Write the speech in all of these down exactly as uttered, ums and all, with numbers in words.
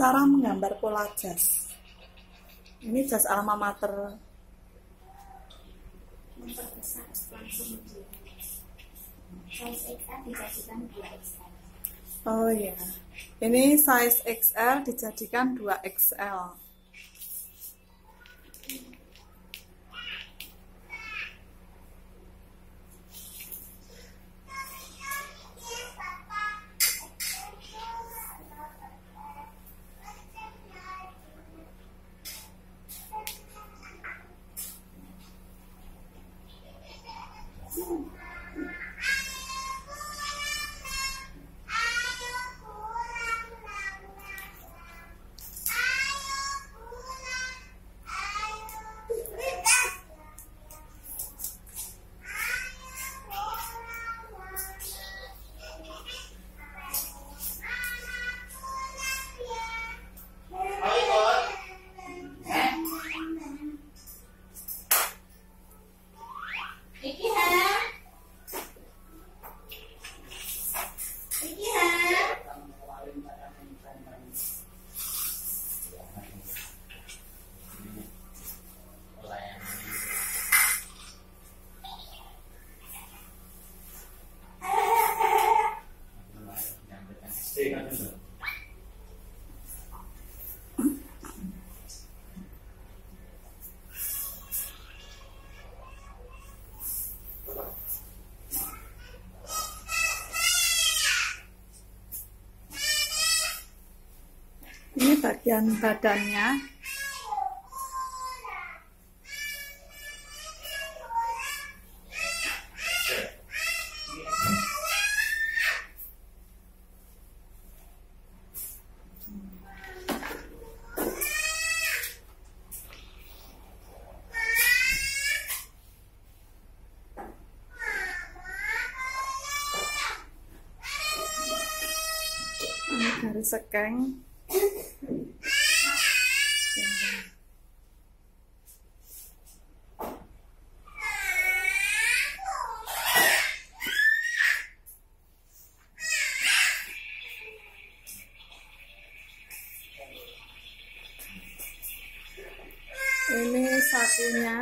cara menggambar pola jas. Ini jas alma mater. Memperbesar langsung dia. Size X L dijadikan dua X L. Oh ya, ini size X L dijadikan dua X L. Ini bagian badannya. Ini garis sekeng. Ini sakunya.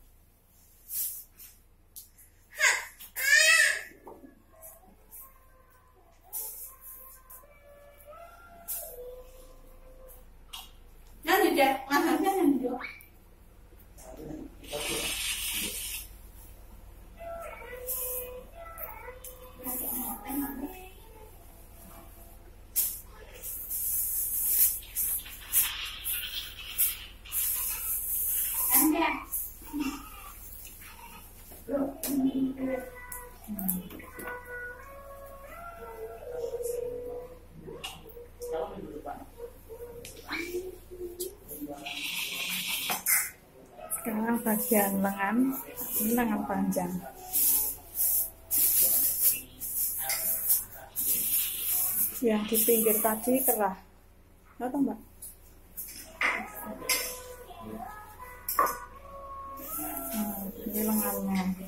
Nah, tidak, makannya yang dua. Sekarang bagian lengan, ini lengan panjang. Yang di pinggir tadi kerah, tahu mbak? Nah, ini lengannya.